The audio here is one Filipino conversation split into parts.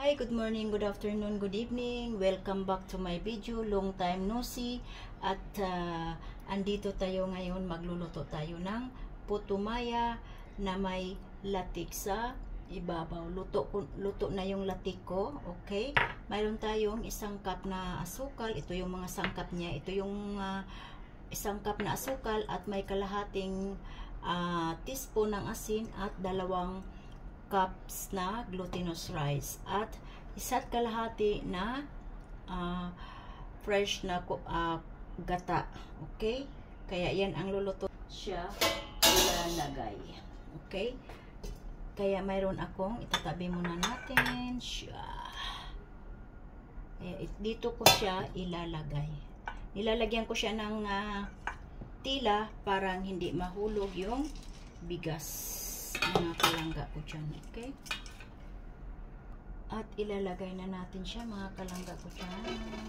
Hi, good morning, good afternoon, good evening. Welcome back to my video. Long time no see. At andito tayo ngayon, magluluto tayo ng puto maya na may latik sa ibabaw. Luto na yung latik ko. Okay? Mayroon tayong isang cup na asukal. Ito yung mga sangkap niya. Ito yung isang cup na asukal at may kalahating teaspoon ng asin at 2 cups na glutinous rice at isa't kalahati na fresh na gata. Okay? Kaya yan ang luluto siya ilalagay. Okay? Kaya mayroon akong itatabi muna natin siya. Dito ko siya ilalagay. Nilalagyan ko siya ng tila parang hindi mahulog yung bigas. Mga kalangga ko dyan, okay? At ilalagay na natin siya, mga kalangga ko dyan.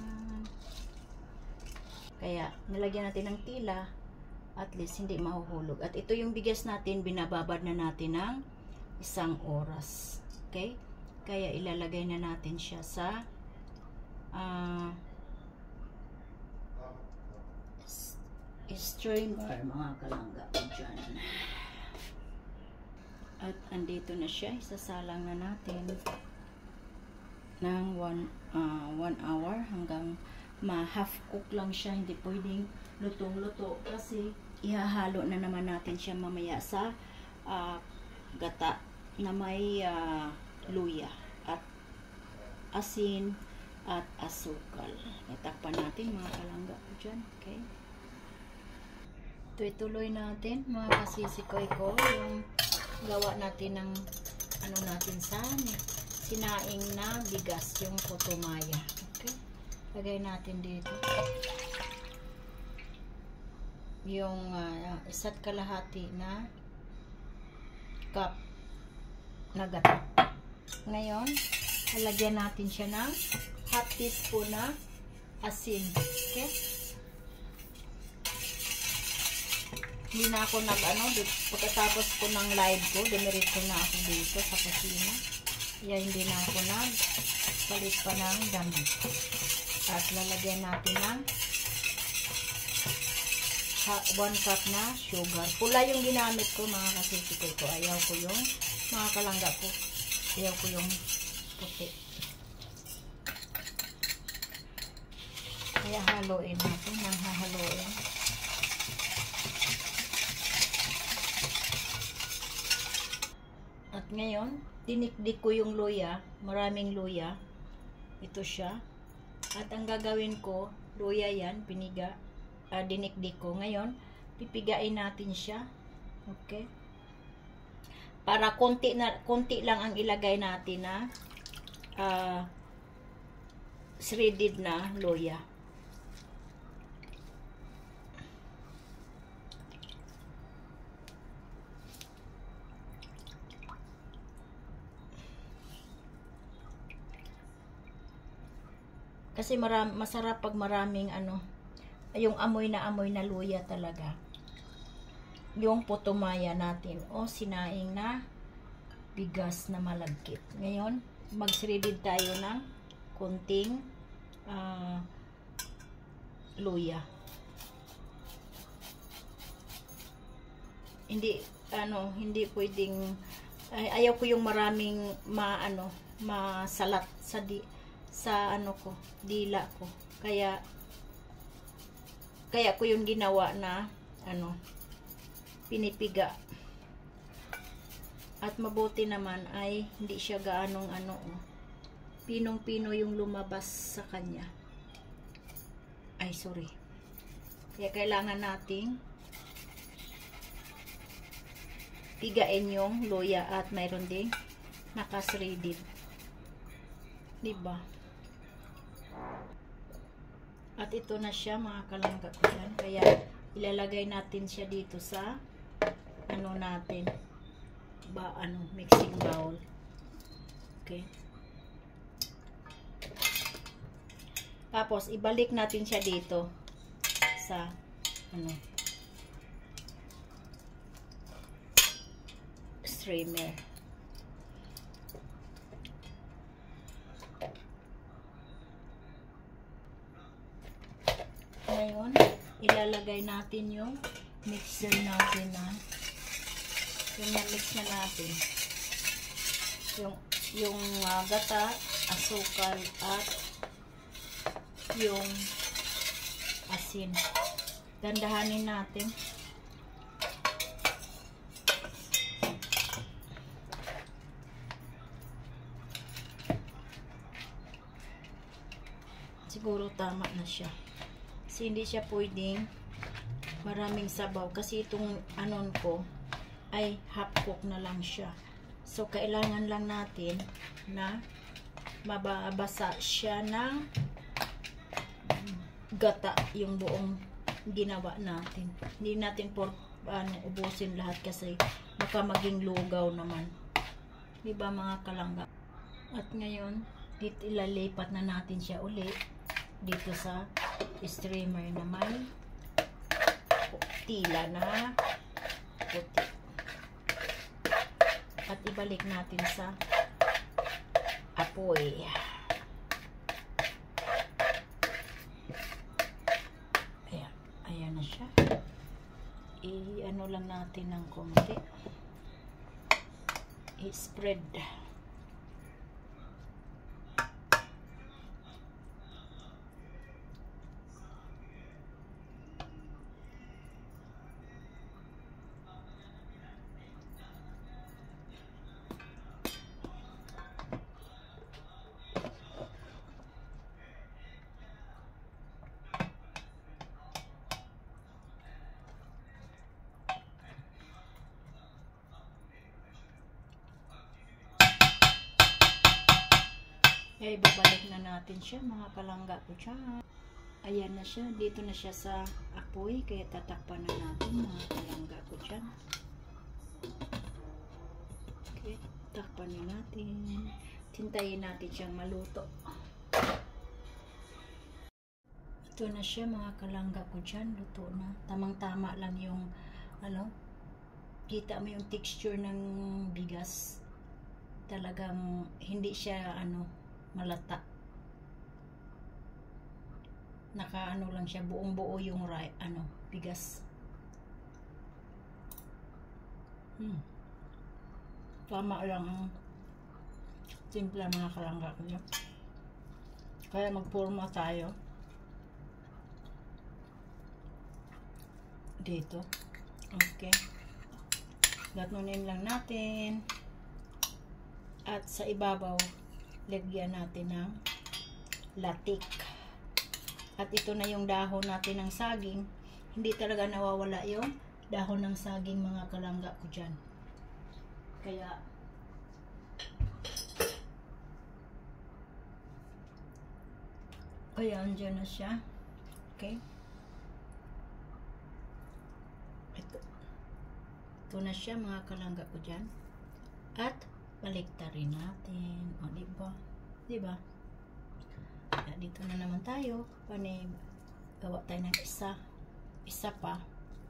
Kaya, nilagyan natin ng tila, at least hindi mahuhulog. At ito yung bigas natin, binababad na natin ng 1 oras. Okay? Kaya, ilalagay na natin siya sa strainer, mga kalangga ko dyan. At andito na siya, isasalang na natin ng 1 hour hanggang half cook lang siya, hindi pwedeng lutong-luto kasi ihahalo na naman natin siya mamaya sa gata na may luya at asin at asukal. Itakpan natin mga kalangga ko dyan, okay? Ituloy natin mga kasisikoy ko yung gawa natin ng ano natin sa sinaing na bigas, yung puto maya. Okay? Lagay natin dito yung isa't kalahati na cup na gata. Ngayon, lalagyan natin siya ng half teaspoon na asin. Okay? Hindi na ako pagkatapos ko ng live ko, dumiretso na ako dito sa kusina. Kaya hindi na ako palit pa ng damit. At lalagyan natin ng 1 cup na sugar. Pula yung ginamit ko, mga kasisikoy ko. Ayaw ko yung mga kalangga ko. Ayaw ko yung puti. Kaya haluin natin, hahaluin. At ngayon, dinikdik ko yung luya, maraming luya. Ito siya. At ang gagawin ko, luya yan, dinikdik ko. Ngayon, pipigain natin siya. Okay? Para konti lang ang ilagay natin na shredded na luya. Kasi masarap pag maraming yung amoy na luya talaga. Yung puto maya natin o sinaing na bigas na malagkit. Ngayon, mag-shredded tayo ng konting luya. Hindi pwedeng ayaw ko yung maraming masalat sa dila ko. Kaya ko yung ginawa na pinipiga. At mabuti naman ay hindi siya gaanong pinong-pino yung lumabas sa kanya. Ay, sorry. Kaya kailangan nating pigain yung luya at mayroon ding nakasredded. Diba? At ito na siya, mga kalangga ko yan. Kaya ilalagay natin siya dito sa natin mixing bowl. Okay? Tapos ibalik natin siya dito sa streamer. ngayon, ilalagay natin yung mixer natin na yung na-mix na natin. Yung gata, asukal, at yung asin. Dandahanin natin. Siguro tama na siya. Kasi hindi siya pwedeng maraming sabaw. Kasi itong anon ko ay half cook na lang siya. So, kailangan lang natin na mababasa siya ng gata yung buong ginawa natin. Hindi natin ubusin lahat kasi baka maging lugaw naman. Diba mga kalangga? At ngayon, dito ilalipat na natin siya ulit dito sa streamer na may tila na puti. At ibalik natin sa apoy. Ayan na siya. I-ano lang natin ng konti. I-spread. Ay, babalik na natin siya mga kalangga ko dyan. Ayan na siya. Dito na siya sa apoy. Kaya tatakpan na natin mga kalangga ko dyan. Okay, takpan na natin. Tintayin natin siyang maluto. Ito na siya mga kalangga ko dyan. Luto na. Tamang-tama lang yung kita mo yung texture ng bigas. Talagang hindi siya malata. Nakaano lang siya, buong-buo yung bigas. Tama lang. Simple mga kalangga ko yun. Kaya magpurma tayo. Dito. Okay. Gatunin lang natin. At sa ibabaw, lagyan natin ng latik. At ito na yung dahon natin ng saging. Hindi talaga nawawala yung dahon ng saging mga kalangga ko dyan. Kaya andyan na siya. Okay. Ito na siya mga kalangga ko dyan. At baliktarin natin. O, diba? Diba? Kaya dito na naman tayo. Gawa tayo ng isa. Isa pa.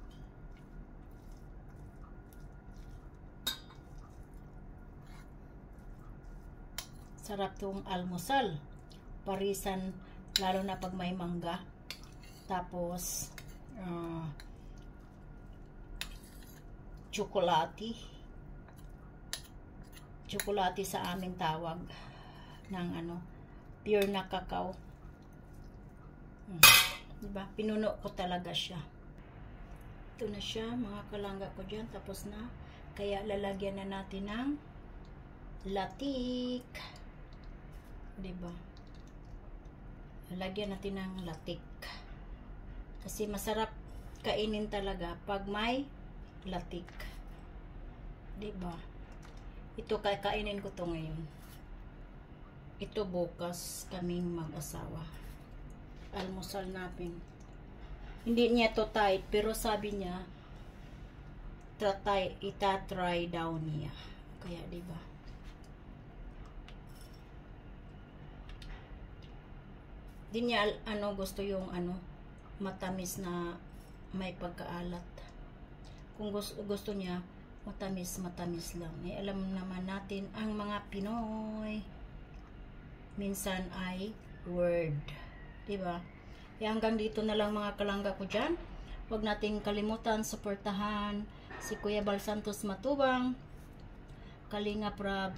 Sarap tong almusal. Parisan, lalo na pag may mangga. Tapos, tsokolate sa aming tawag ng pure na cacao. Diba? Pinuno ko talaga siya. Ito na siya mga kalangga ko dyan. Tapos na. Kaya lalagyan na natin ng latik. Diba? Lalagyan natin ng latik. Kasi masarap kainin talaga pag may latik. Diba? Ito kakainin ko to ngayon. Ito bukas kaming mag-asawa. Almusal natin. Hindi niya to tight, pero sabi niya itatry daw niya. Kaya diba? Di niya gusto yung matamis na may pagkaalat. Kung gusto niya matamis lang. Alam naman natin ang mga Pinoy minsan ay word, diba? Hanggang dito na lang mga kalangga ko dyan. Huwag nating kalimutan, suportahan si Kuya Bal Santos Matubang, Kalinga Prab,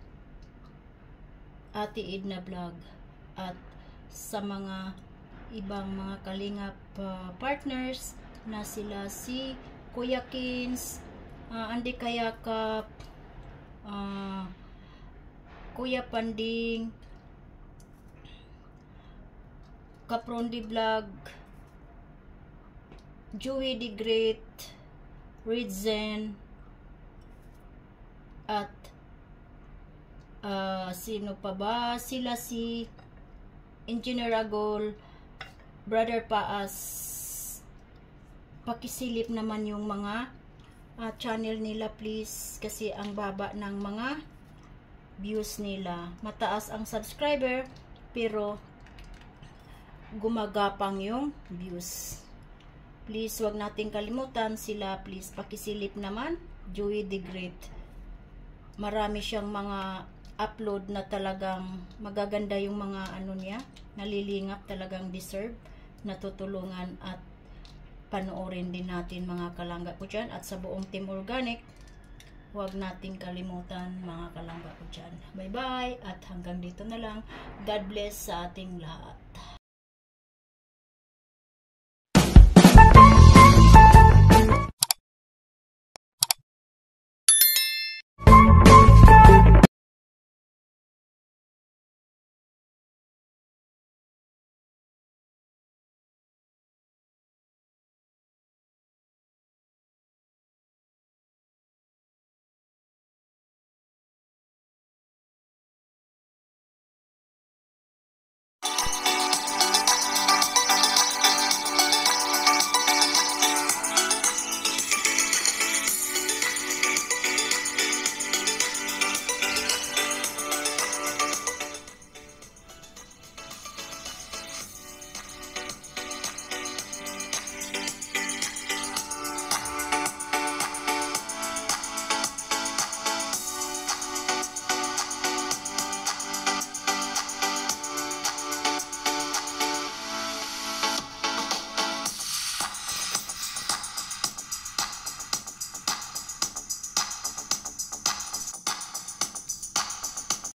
Ate Edna Vlog, at sa mga ibang mga Kalingap partners na sila si Kuya Kins, Andy Kayakap, Kuya Panding, Kaprondi Vlog, Joey the Great, Ridzen, at sino pa ba? Sila si Engineer Agol, Brother Paas. Pakisilip naman yung mga channel nila please, kasi ang baba ng mga views nila. Mataas ang subscriber pero gumagapang yung views. Please, wag nating kalimutan sila. Please, pakisilip naman. Joey the Great. Marami siyang mga upload na talagang magaganda yung mga ano niya. Nalilingap, talagang deserve. Natutulungan at panoorin din natin mga kalangga ko dyan. At sa buong Team Organic, huwag nating kalimutan mga kalangga ko dyan. Bye-bye at hanggang dito na lang. God bless sa ating lahat.